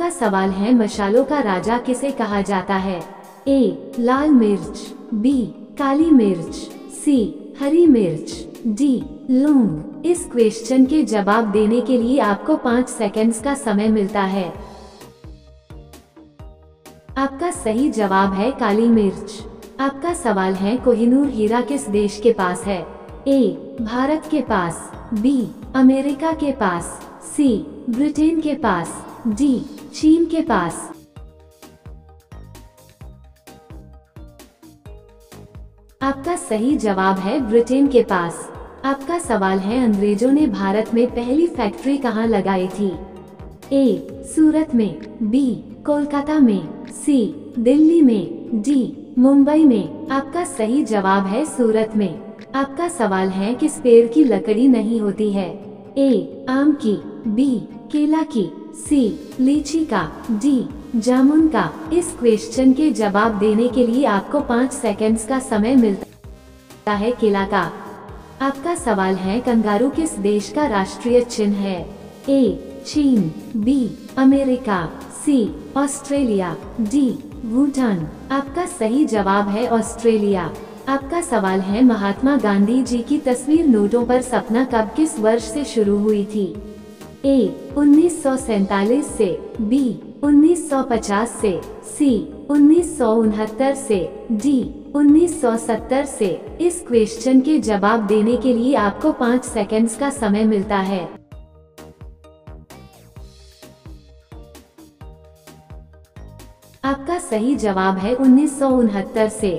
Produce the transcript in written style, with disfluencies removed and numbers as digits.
आपका सवाल है, मसालों का राजा किसे कहा जाता है? ए लाल मिर्च, बी काली मिर्च, सी हरी मिर्च, डी लौंग। इस क्वेश्चन के जवाब देने के लिए आपको 5 सेकंड्स का समय मिलता है। आपका सही जवाब है काली मिर्च। आपका सवाल है, कोहिनूर हीरा किस देश के पास है? ए भारत के पास, बी अमेरिका के पास, सी ब्रिटेन के पास, डी चीन के पास। आपका सही जवाब है ब्रिटेन के पास। आपका सवाल है, अंग्रेजों ने भारत में पहली फैक्ट्री कहाँ लगाई थी? ए सूरत में, बी कोलकाता में, सी दिल्ली में, डी मुंबई में। आपका सही जवाब है सूरत में। आपका सवाल है, किस पेड़ की लकड़ी नहीं होती है? ए आम की, बी केला की, सी लीची का, डी जामुन का। इस क्वेश्चन के जवाब देने के लिए आपको 5 सेकंड्स का समय मिलता है। केला का। आपका सवाल है, कंगारू किस देश का राष्ट्रीय चिन्ह है? ए चीन, B America, C Australia, D Bhutan. आपका सही जवाब है ऑस्ट्रेलिया। आपका सवाल है, महात्मा गांधी जी की तस्वीर नोटों पर सपना कब किस वर्ष से शुरू हुई थी? ए 1947 से, बी 1950 से, सी 1969 से, डी 1970 से। इस क्वेश्चन के जवाब देने के लिए आपको 5 सेकंड्स का समय मिलता है। आपका सही जवाब है 1969 से।